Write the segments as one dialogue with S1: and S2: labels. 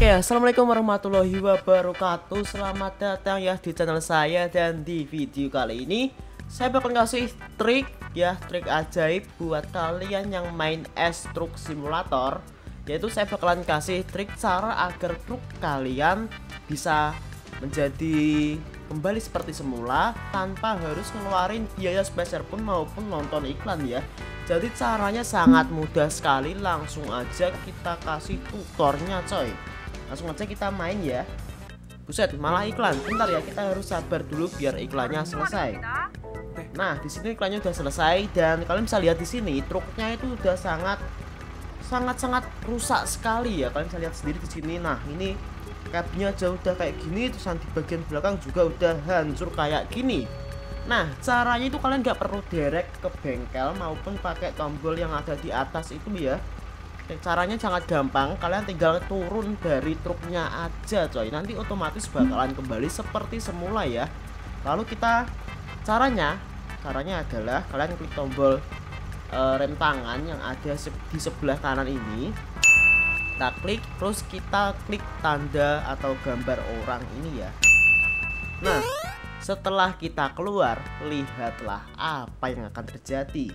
S1: Oke, assalamualaikum warahmatullahi wabarakatuh. Selamat datang ya di channel saya, dan di video kali ini saya bakal ngasih trik ajaib buat kalian yang main S-Truck Simulator. Yaitu saya bakalan kasih trik cara agar truk kalian bisa menjadi kembali seperti semula tanpa harus ngeluarin biaya spesial pun maupun nonton iklan ya. Jadi caranya sangat mudah sekali, langsung aja kita kasih tutornya coy. Langsung aja kita main ya. Buset, malah iklan. Bentar ya, kita harus sabar dulu biar iklannya selesai. Nah, di sini iklannya udah selesai, dan kalian bisa lihat di sini truknya itu udah sangat rusak sekali ya. Kalian bisa lihat sendiri di sini. Nah, ini kabinnya aja udah kayak gini, terus di bagian belakang juga udah hancur kayak gini. Nah, caranya itu kalian nggak perlu direct ke bengkel maupun pakai tombol yang ada di atas itu ya. Caranya sangat gampang, kalian tinggal turun dari truknya aja coy. Nanti otomatis bakalan kembali seperti semula ya. Lalu caranya adalah kalian klik tombol rem tangan yang ada di sebelah kanan ini. Kita klik, terus kita klik tanda atau gambar orang ini ya. Nah, setelah kita keluar, lihatlah apa yang akan terjadi.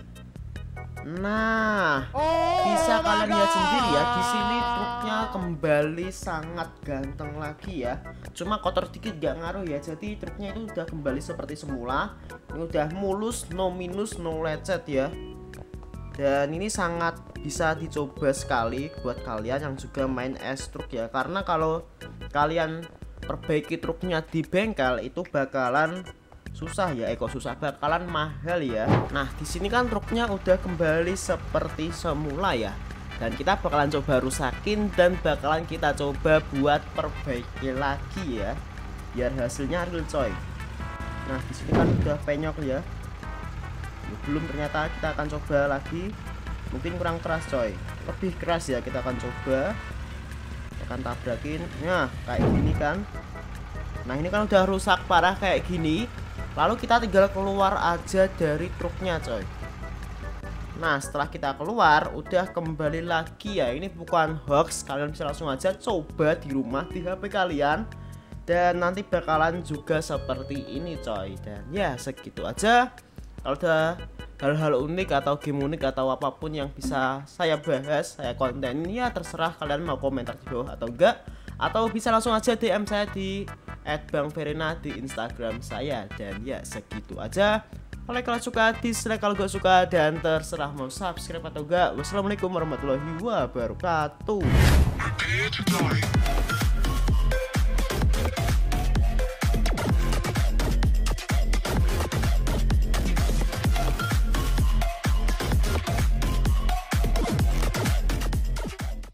S1: Nah, bisa kalian lihat sendiri ya, di sini truknya kembali sangat ganteng lagi ya. Cuma kotor dikit gak ngaruh ya. Jadi truknya itu udah kembali seperti semula. Ini udah mulus, no minus, no lecet ya. Dan ini sangat bisa dicoba sekali buat kalian yang juga main S-Truck ya. Karena kalau kalian perbaiki truknya di bengkel itu bakalan susah ya, bakalan mahal ya. Nah, di sini kan truknya udah kembali seperti semula ya. Dan kita bakalan coba rusakin dan bakalan kita coba buat perbaiki lagi ya. Biar hasilnya real coy. Nah, di sini kan udah penyok ya. Belum, ternyata kita akan coba lagi. Mungkin kurang keras coy. Lebih keras ya, kita akan coba. Kita akan tabrakin. Nah, kayak gini kan. Nah, ini kan udah rusak parah kayak gini. Lalu kita tinggal keluar aja dari truknya coy. Nah, setelah kita keluar udah kembali lagi ya. Ini bukan hoax, kalian bisa langsung aja coba di rumah di HP kalian. Dan nanti bakalan juga seperti ini coy. Dan ya segitu aja. Kalau ada hal-hal unik atau game unik atau apapun yang bisa saya bahas, saya konten, ya terserah kalian mau komentar di bawah atau enggak. Atau bisa langsung aja DM saya di @bangverina di Instagram saya. Dan ya segitu aja. Kalau suka, dislike kalau gak suka, dan terserah mau subscribe atau enggak. Wassalamualaikum warahmatullahi wabarakatuh.